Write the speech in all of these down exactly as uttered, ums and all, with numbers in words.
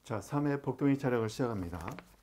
자, 삼 회 복동이 촬영을 시작합니다.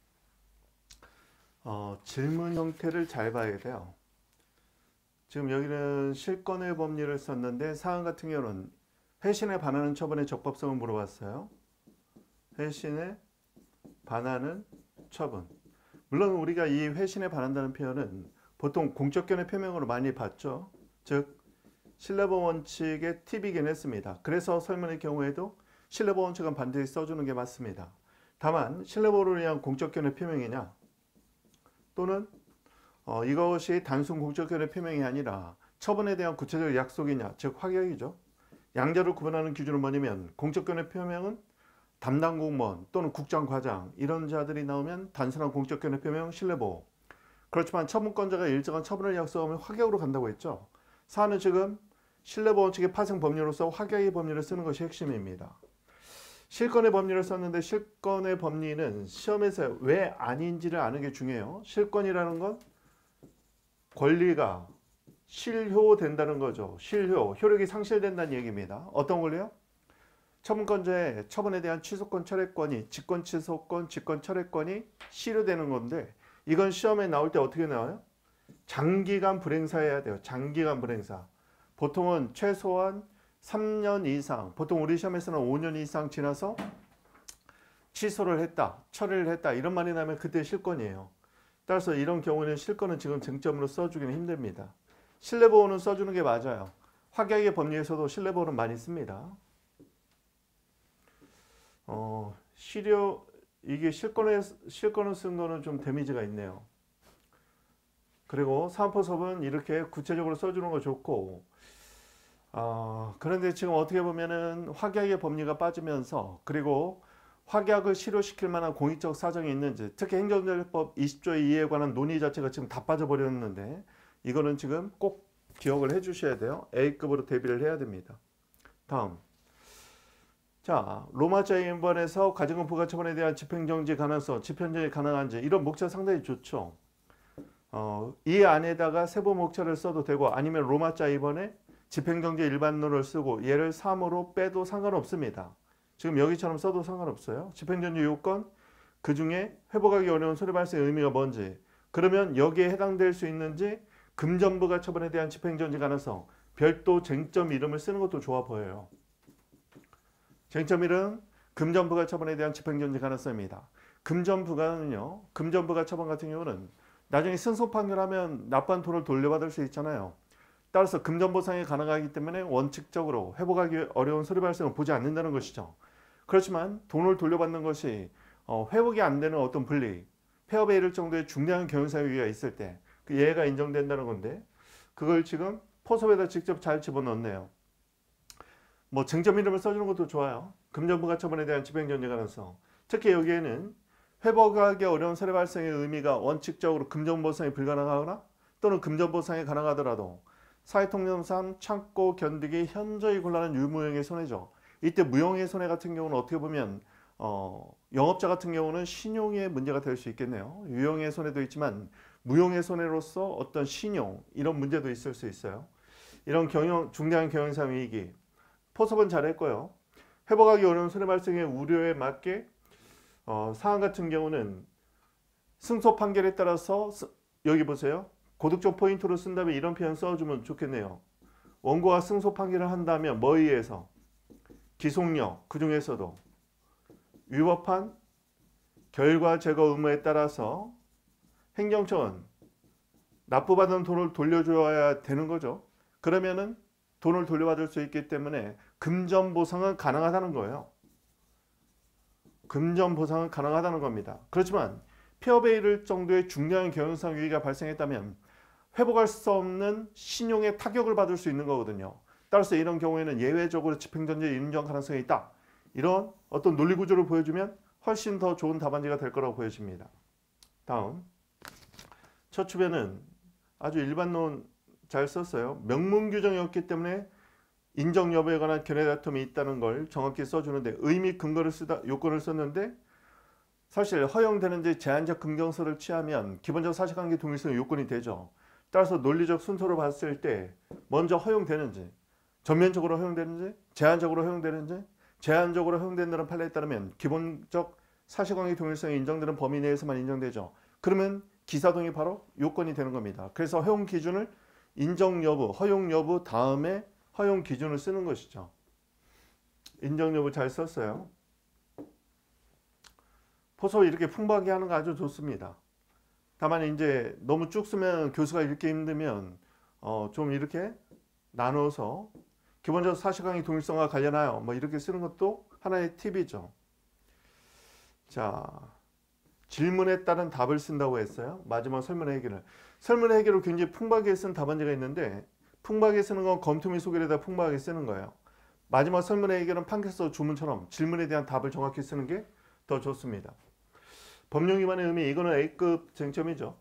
어, 질문 형태를 잘 봐야 돼요. 지금 여기는 실권의 법리를 썼는데 사안 같은 경우는 회신에 반하는 처분의 적법성을 물어봤어요. 회신에 반하는 처분. 물론 우리가 이 회신에 반한다는 표현은 보통 공적견해 표명으로 많이 봤죠. 즉 신뢰보호 원칙의 팁이긴 했습니다. 그래서 설문의 경우에도 신뢰보호 원칙은 반드시 써주는 게 맞습니다. 다만 신뢰보호를 위한 공적견해 표명이냐 또는 어, 이것이 단순 공적견해 표명이 아니라 처분에 대한 구체적 약속이냐, 즉 확약이죠. 양자를 구분하는 기준은 뭐냐면 공적견해 표명은 담당 공무원 또는 국장, 과장 이런 자들이 나오면 단순한 공적견해 표명, 신뢰보호. 그렇지만 처분권자가 일정한 처분을 약속하면 확약으로 간다고 했죠. 사안은 지금 신뢰보호 원칙의 파생 법리로서 확약의 법리를 쓰는 것이 핵심입니다. 실권의 법리를 썼는데 실권의 법리는 시험에서 왜 아닌지를 아는 게 중요해요. 실권이라는 건 권리가 실효된다는 거죠. 실효, 효력이 상실된다는 얘기입니다. 어떤 권리요? 처분권자의 처분에 대한 취소권, 철회권이 직권 취소권, 직권 철회권이 실효되는 건데 이건 시험에 나올 때 어떻게 나와요? 장기간 불행사해야 돼요. 장기간 불행사. 보통은 최소한 삼 년 이상, 보통 우리 시험에서는 오 년 이상 지나서 취소를 했다, 처리를 했다 이런 말이 나면 그때 실권이에요. 따라서 이런 경우는 실권은 지금 쟁점으로 써주기는 힘듭니다. 신뢰보호는 써주는 게 맞아요. 확약의 법리에서도 신뢰보호는 많이 씁니다. 어, 실효, 이게 실권에, 실권을 쓴 거는 좀 데미지가 있네요. 그리고 사안포섭은 이렇게 구체적으로 써주는 거 좋고, 어, 그런데 지금 어떻게 보면은 확약의 법리가 빠지면서 그리고 확약을 실효시킬 만한 공익적 사정이 있는지 특히 행정절법 이십 조 이에 관한 논의 자체가 지금 다 빠져버렸는데 이거는 지금 꼭 기억을 해 주셔야 돼요. A급으로 대비를 해야 됩니다. 다음. 자, 로마자 인번에서 가중금 부가처분에 대한 집행정지 가능성, 집행정지 가능한지 이런 목차 상당히 좋죠. 어, 이 안에다가 세부 목차를 써도 되고 아니면 로마자 이 번에 집행정지 일반론을 쓰고 얘를 삼으로 빼도 상관없습니다. 지금 여기처럼 써도 상관없어요. 집행정지 요건, 그 중에 회복하기 어려운 손해발생의 의미가 뭔지, 그러면 여기에 해당될 수 있는지, 금전부가 처분에 대한 집행정지 가능성, 별도 쟁점 이름을 쓰는 것도 좋아 보여요. 쟁점 이름, 금전부가 처분에 대한 집행정지 가능성입니다. 금전부가는요, 금전부가 처분 같은 경우는 나중에 승소 판결하면 납부한 돈을 돌려받을 수 있잖아요. 따라서 금전보상이 가능하기 때문에 원칙적으로 회복하기 어려운 손해 발생을 보지 않는다는 것이죠. 그렇지만 돈을 돌려받는 것이 회복이 안 되는 어떤 불이익, 폐업에 이를 정도의 중대한 경영상 위기가 있을 때 그 예외가 인정된다는 건데 그걸 지금 포섭에다 직접 잘 집어넣네요. 뭐 쟁점 이름을 써주는 것도 좋아요. 금전부가 처분에 대한 집행정지 가능성. 특히 여기에는 회복하기 어려운 손해 발생의 의미가 원칙적으로 금전보상이 불가능하거나 또는 금전보상이 가능하더라도 사회통념상 참고 견디기 현저히 곤란한 유무형의 손해죠. 이때 무형의 손해 같은 경우는 어떻게 보면 어, 영업자 같은 경우는 신용의 문제가 될 수 있겠네요. 유형의 손해도 있지만 무형의 손해로서 어떤 신용 이런 문제도 있을 수 있어요. 이런 경영, 중대한 경영상 위기 포섭은 잘했고요. 회복하기 어려운 손해 발생의 우려에 맞게 어, 사안 같은 경우는 승소 판결에 따라서 여기 보세요. 고득점 포인트로 쓴다면 이런 표현 써주면 좋겠네요. 원고가 승소 판결을 한다면 뭐에 의해서? 기속력, 그 중에서도 위법한 결과 제거 의무에 따라서 행정처는 납부받은 돈을 돌려줘야 되는 거죠. 그러면은 돈을 돌려받을 수 있기 때문에 금전보상은 가능하다는 거예요. 금전보상은 가능하다는 겁니다. 그렇지만 폐업에 이를 정도의 중대한 경영상 위기가 발생했다면 회복할 수 없는 신용의 타격을 받을 수 있는 거거든요. 따라서 이런 경우에는 예외적으로 집행정지 인정 가능성이 있다. 이런 어떤 논리구조를 보여주면 훨씬 더 좋은 답안지가 될 거라고 보여집니다. 다음. 첫 추변은 아주 일반론 잘 썼어요. 명문 규정이 없기 때문에 인정 여부에 관한 견해 다툼이 있다는 걸 정확히 써주는데 의미 근거를 쓰다 요건을 썼는데 사실 허용되는지 제한적 긍정서를 취하면 기본적 사실관계 동일성 요건이 되죠. 따라서 논리적 순서로 봤을 때 먼저 허용되는지, 전면적으로 허용되는지, 제한적으로 허용되는지, 제한적으로 허용된다는 판례에 따르면 기본적 사실관계 동일성이 인정되는 범위 내에서만 인정되죠. 그러면 기사동이 바로 요건이 되는 겁니다. 그래서 허용 기준을 인정 여부, 허용 여부 다음에 허용 기준을 쓰는 것이죠. 인정 여부 잘 썼어요. 포서 이렇게 풍부하게 하는 거 아주 좋습니다. 다만 이제 너무 쭉 쓰면 교수가 읽기 힘들면 어, 좀 이렇게 나눠서 기본적으로 사실관계 동일성과 관련하여 뭐 이렇게 쓰는 것도 하나의 팁이죠. 자, 질문에 따른 답을 쓴다고 했어요. 마지막 설문의 해결을. 설문의 해결을 굉장히 풍부하게 쓴 답안지가 있는데 풍부하게 쓰는 건 검토 및 소개에다 풍부하게 쓰는 거예요. 마지막 설문의 해결은 판결서 주문처럼 질문에 대한 답을 정확히 쓰는 게 더 좋습니다. 법령 위반의 의미, 이거는 A급 쟁점이죠.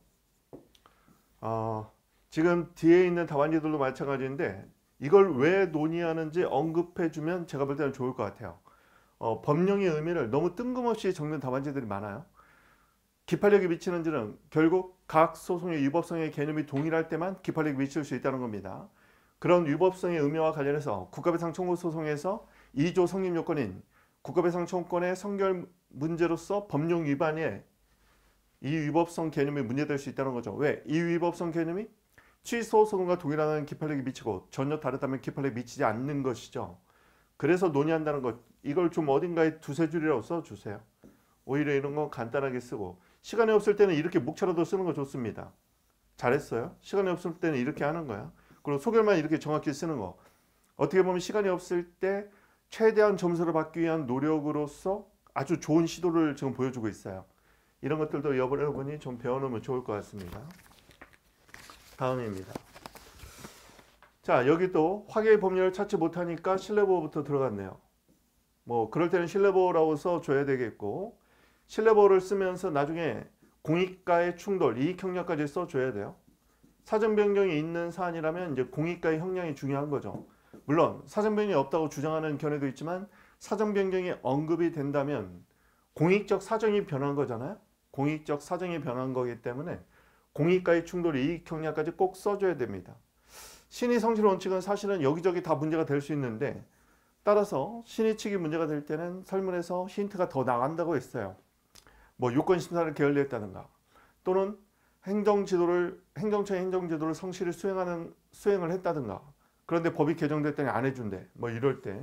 어, 지금 뒤에 있는 답안지들도 마찬가지인데 이걸 왜 논의하는지 언급해주면 제가 볼 때는 좋을 것 같아요. 어, 법령의 의미를 너무 뜬금없이 적는 답안지들이 많아요. 기판력이 미치는지는 결국 각 소송의 위법성의 개념이 동일할 때만 기판력이 미칠 수 있다는 겁니다. 그런 위법성의 의미와 관련해서 국가배상 청구 소송에서 이 조 성립 요건인 국가배상 청구권의 성결 문제로서 법령 위반에 이 위법성 개념이 문제될 수 있다는 거죠. 왜? 이 위법성 개념이 취소 소송과 동일하다는 기판력이 미치고 전혀 다르다면 기판력이 미치지 않는 것이죠. 그래서 논의한다는 것, 이걸 좀 어딘가에 두세 줄이라고 써주세요. 오히려 이런 건 간단하게 쓰고 시간이 없을 때는 이렇게 묵차라도 쓰는 거 좋습니다. 잘했어요. 시간이 없을 때는 이렇게 하는 거야. 그리고 소결만 이렇게 정확히 쓰는 거. 어떻게 보면 시간이 없을 때 최대한 점수를 받기 위한 노력으로서 아주 좋은 시도를 지금 보여주고 있어요. 이런 것들도 여러분이 좀 배워놓으면 좋을 것 같습니다. 다음입니다. 자, 여기 또 확의 법률을 찾지 못하니까 신뢰보호부터 들어갔네요. 뭐 그럴 때는 신뢰보호라고 써줘야 되겠고 신뢰보호를 쓰면서 나중에 공익과의 충돌, 이익형량까지 써줘야 돼요. 사전 변경이 있는 사안이라면 이제 공익과의 형량이 중요한 거죠. 물론 사전 변경이 없다고 주장하는 견해도 있지만 사전 변경이 언급이 된다면 공익적 사정이 변한 거잖아요. 공익적 사정이 변한 거기 때문에 공익과의 충돌, 이익형량까지 꼭 써줘야 됩니다. 신의 성실 원칙은 사실은 여기저기 다 문제가 될 수 있는데 따라서 신의 측이 문제가 될 때는 설문에서 힌트가 더 나간다고 했어요. 뭐 요건심사를 게을리했다든가 또는 행정지도를 행정처의 행정지도를 성실히 수행하는 수행을 했다든가 그런데 법이 개정됐더니 안 해준대. 뭐 이럴 때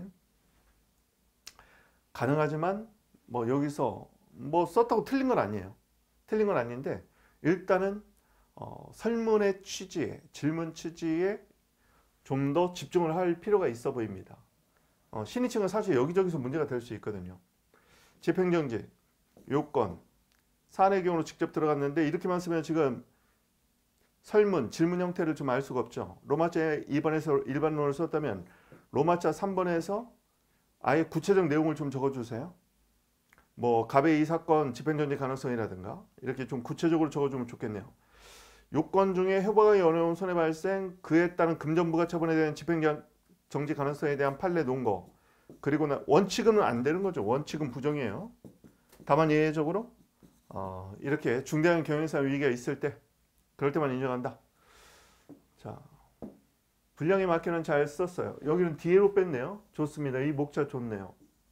가능하지만 뭐 여기서 뭐 썼다고 틀린 건 아니에요. 틀린 건 아닌데 일단은 어, 설문의 취지에 질문 취지에 좀 더 집중을 할 필요가 있어 보입니다. 어, 신의층은 사실 여기저기서 문제가 될 수 있거든요. 집행정지, 요건, 사안의 경우로 직접 들어갔는데 이렇게만 쓰면 지금 설문, 질문 형태를 좀 알 수가 없죠. 로마자 이 번에서 일반론을 썼다면 로마자 삼 번에서 아예 구체적 내용을 좀 적어주세요. 뭐 갑의 이 사건 집행정지 가능성이라든가 이렇게 좀 구체적으로 적어주면 좋겠네요. 요건 중에 회복하기 어려운 손해 발생, 그에 따른 금전부가 처분에 대한 집행정지 가능성에 대한 판례 논거, 그리고 원칙은 안 되는 거죠. 원칙은 부정이에요. 다만 예외적으로 어, 이렇게 중대한 경영상 위기가 있을 때 그럴 때만 인정한다. 자, 분량에 맞게는 잘 썼어요. 여기는 뒤로 뺐네요. 좋습니다. 이 목차 좋네요.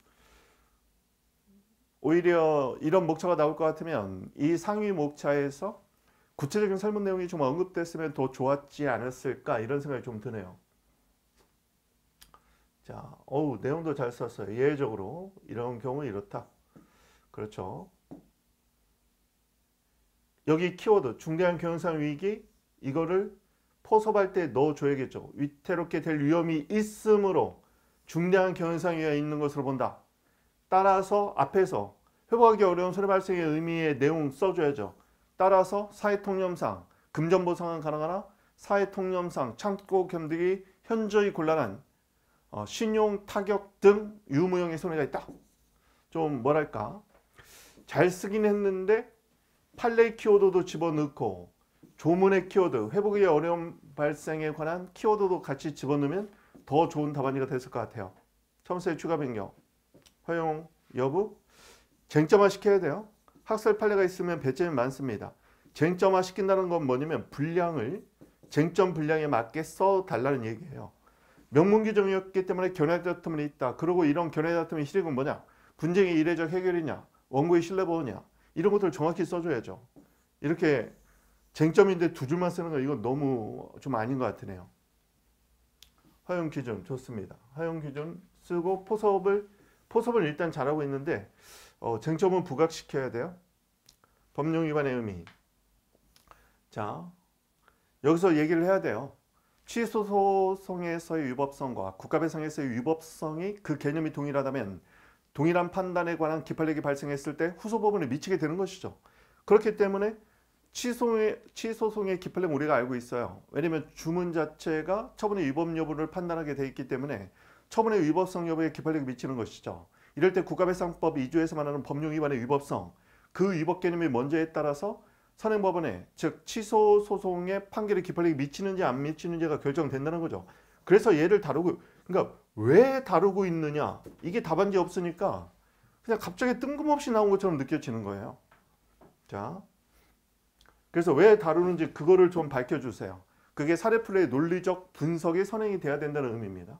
오히려 이런 목차가 나올 것 같으면 이 상위 목차에서 구체적인 설문 내용이 좀 언급됐으면 더 좋았지 않았을까 이런 생각이 좀 드네요. 자, 어우 내용도 잘 썼어요. 예외적으로 이런 경우 이렇다. 그렇죠. 여기 키워드 중대한 경영상 위기 이거를 포섭할 때 넣어줘야겠죠. 위태롭게 될 위험이 있으므로 중대한 경영상 위기가 있는 것으로 본다. 따라서 앞에서 회복하기 어려운 손해 발생의 의미의 내용 써줘야죠. 따라서 사회통념상 금전보상은 가능하나 사회통념상 참고 견디기 현저히 곤란한 어, 신용 타격 등 유무형의 손해가 있다. 좀 뭐랄까 잘 쓰긴 했는데 판례 키워드도 집어넣고 조문의 키워드, 회복의 어려움 발생에 관한 키워드도 같이 집어넣으면 더 좋은 답안지가 됐을 것 같아요. 첨부의 추가 변경, 허용 여부, 쟁점화 시켜야 돼요. 학설 판례가 있으면 배점이 많습니다. 쟁점화 시킨다는 건 뭐냐면 분량을 쟁점 분량에 맞게 써달라는 얘기예요. 명문 규정이었기 때문에 견해 다툼이 있다. 그리고 이런 견해 다툼의 실익은 뭐냐? 분쟁의 이례적 해결이냐? 원고의 신뢰 보호냐? 이런 것들을 정확히 써줘야죠. 이렇게 쟁점인데 두 줄만 쓰는 거 이건 너무 좀 아닌 것 같으네요. 허용 기준 좋습니다. 허용 기준 쓰고 포섭을 포섭을 일단 잘하고 있는데 어, 쟁점은 부각시켜야 돼요. 법령 위반의 의미. 자, 여기서 얘기를 해야 돼요. 취소 소송에서의 위법성과 국가배상에서의 위법성이 그 개념이 동일하다면 동일한 판단에 관한 기판력이 발생했을 때 후소법원에 미치게 되는 것이죠. 그렇기 때문에 취소의, 취소송의 기판력 우리가 알고 있어요. 왜냐하면 주문 자체가 처분의 위법 여부를 판단하게 돼 있기 때문에 처분의 위법성 여부에 기판력이 미치는 것이죠. 이럴 때 국가배상법 이 조에서 말하는 법령 위반의 위법성, 그 위법 개념의 먼저에 따라서 선행법원에 즉 취소 소송의 판결의 기판력이 미치는지 안 미치는지가 결정된다는 거죠. 그래서 얘를 다루고 그러니까 왜 다루고 있느냐 이게 답안지 없으니까 그냥 갑자기 뜬금없이 나온 것처럼 느껴지는 거예요. 자, 그래서 왜 다루는지 그거를 좀 밝혀주세요. 그게 사례플레이 논리적 분석이 선행이 돼야 된다는 의미입니다.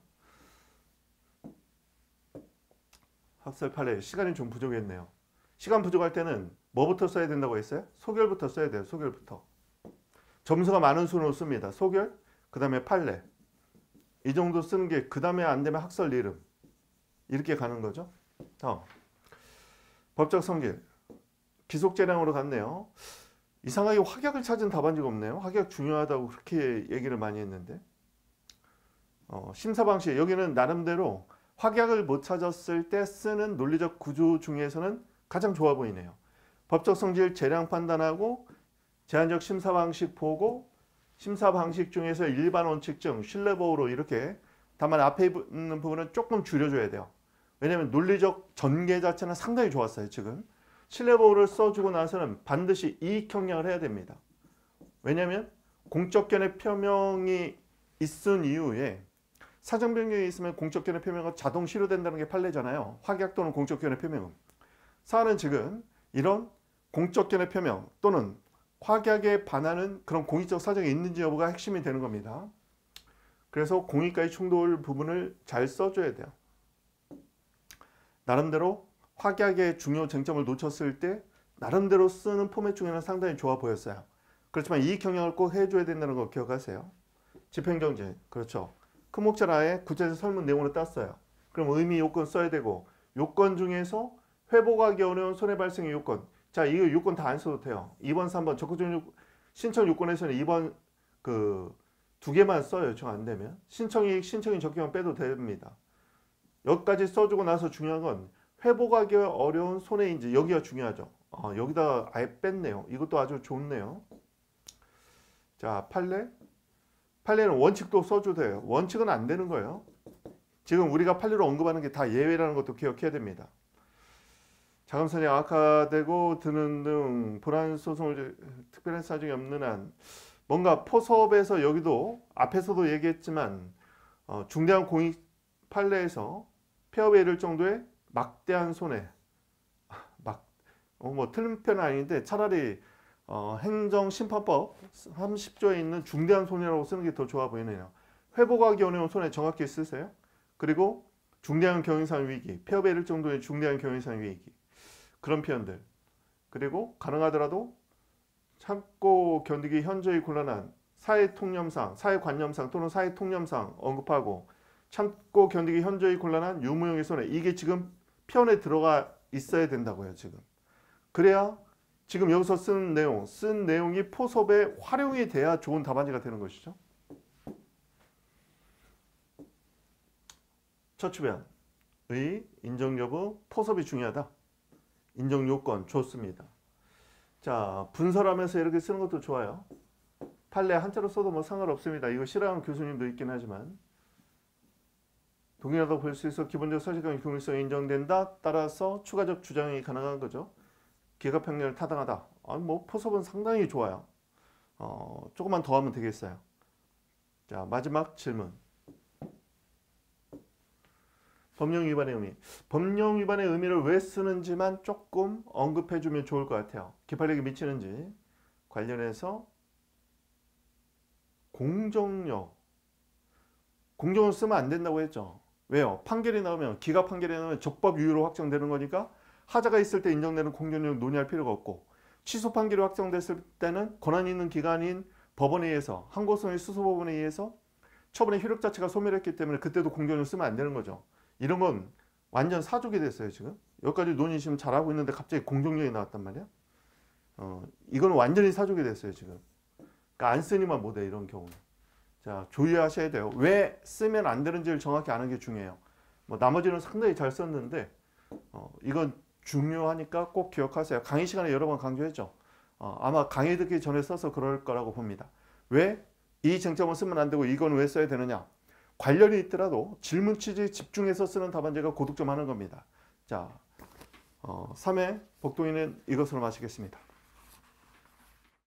학설 판례 시간이 좀 부족했네요. 시간 부족할 때는 뭐부터 써야 된다고 했어요? 소결부터 써야 돼요. 소결부터. 점수가 많은 순으로 씁니다. 소결, 그 다음에 판례. 이 정도 쓰는 게 그 다음에 안 되면 학설 이름. 이렇게 가는 거죠. 어. 법적 성질. 기속재량으로 갔네요. 이상하게 확약을 찾은 답안지가 없네요. 확약 중요하다고 그렇게 얘기를 많이 했는데. 어, 심사 방식. 여기는 나름대로 확약을 못 찾았을 때 쓰는 논리적 구조 중에서는 가장 좋아 보이네요. 법적 성질 재량 판단하고 제한적 심사 방식 보고 심사 방식 중에서 일반 원칙 중 신뢰 보호로 이렇게 다만 앞에 있는 부분은 조금 줄여줘야 돼요. 왜냐하면 논리적 전개 자체는 상당히 좋았어요. 지금 신뢰 보호를 써주고 나서는 반드시 이익 형량을 해야 됩니다. 왜냐하면 공적 견해 표명이 있은 이후에 사정 변경이 있으면 공적 견해 표명은 자동 실효된다는 게 판례잖아요. 확약 또는 공적 견해 표명은. 사안은 지금 이런 공적 견해 표명 또는 확약에 반하는 그런 공익적 사정이 있는지 여부가 핵심이 되는 겁니다. 그래서 공익과의 충돌 부분을 잘 써줘야 돼요. 나름대로 확약의 중요 쟁점을 놓쳤을 때 나름대로 쓰는 포맷 중에는 상당히 좋아 보였어요. 그렇지만 이익 형량을 꼭 해줘야 된다는 거 기억하세요. 집행정지, 그렇죠. 큰 목차 아래 구체적 설문 내용으로 땄어요. 그럼 의미 요건 써야 되고 요건 중에서 회복하기 어려운 손해 발생의 요건. 자, 이거 요건 다 안 써도 돼요. 이 번, 삼 번 적극적인 신청 요건에서는 이 번 그 두 개만 써요. 요청 안 되면. 신청이익, 신청인 적용만 빼도 됩니다. 여기까지 써주고 나서 중요한 건 회복하기 어려운 손해인지 여기가 중요하죠. 어, 여기다 아예 뺐네요. 이것도 아주 좋네요. 자, 판례. 판례는 원칙도 써줘도 돼요. 원칙은 안 되는 거예요. 지금 우리가 판례로 언급하는 게 다 예외라는 것도 기억해야 됩니다. 자금선이 악화되고 드는 등 불안 소송을 특별한 사정이 없는 한 뭔가 포섭에서 여기도 앞에서도 얘기했지만 어, 중대한 공익 판례에서 폐업에 이를 정도의 막대한 손해 막, 어, 뭐 틀린 편은 아닌데 차라리 어, 행정심판법 삼십 조에 있는 중대한 손해라고 쓰는 게 더 좋아 보이네요. 회복하기 어려운 손해 정확히 쓰세요. 그리고 중대한 경영상 위기, 폐업에 이를 정도의 중대한 경영상 위기 그런 표현들. 그리고 가능하더라도 참고 견디기 현저히 곤란한 사회통념상, 사회관념상 또는 사회통념상 언급하고 참고 견디기 현저히 곤란한 유무형의 손해. 이게 지금 표현에 들어가 있어야 된다고요. 지금. 그래야 지금 여기서 쓴 내용, 쓴 내용이 포섭에 활용이 돼야 좋은 답안지가 되는 것이죠. 처추변, 의, 인정 여부, 포섭이 중요하다. 인정 요건 좋습니다. 자, 분설하면서 이렇게 쓰는 것도 좋아요. 판례 한자로 써도 뭐 상관없습니다. 이거 싫어하는 교수님도 있긴 하지만 동일하다고 볼 수 있어 기본적 사실관계 경일성이 인정된다. 따라서 추가적 주장이 가능한 거죠. 기각평론을 타당하다. 아, 뭐 포섭은 상당히 좋아요. 어, 조금만 더 하면 되겠어요. 자, 마지막 질문. 법령 위반의 의미. 법령 위반의 의미를 왜 쓰는지만 조금 언급해주면 좋을 것 같아요. 기판력이 미치는지 관련해서 공정력. 공정을 쓰면 안 된다고 했죠. 왜요? 판결이 나오면, 기각 판결이 나오면 적법 유효로 확정되는 거니까 하자가 있을 때 인정되는 공정률 논의할 필요가 없고, 취소 판결이 확정됐을 때는 권한이 있는 기관인 법원에 의해서, 항고성의 수소법원에 의해서 처분의 효력 자체가 소멸했기 때문에 그때도 공정률 쓰면 안 되는 거죠. 이런 건 완전 사족이 됐어요. 지금 여기까지 논의 지금 잘하고 있는데 갑자기 공정률이 나왔단 말이야. 어, 이건 완전히 사족이 됐어요. 지금 그러니까 안 쓰니만 못해, 이런 경우는. 자, 조의하셔야 돼요. 왜 쓰면 안 되는지를 정확히 아는 게 중요해요. 뭐 나머지는 상당히 잘 썼는데 어, 이건 중요하니까 꼭 기억하세요. 강의 시간에 여러 번 강조했죠. 어, 아마 강의 듣기 전에 써서 그럴 거라고 봅니다. 왜 이 쟁점은 쓰면 안 되고 이건 왜 써야 되느냐. 관련이 있더라도 질문 취지에 집중해서 쓰는 답안제가 고득점하는 겁니다. 자, 어, 삼 회 복동이는 이것으로 마치겠습니다.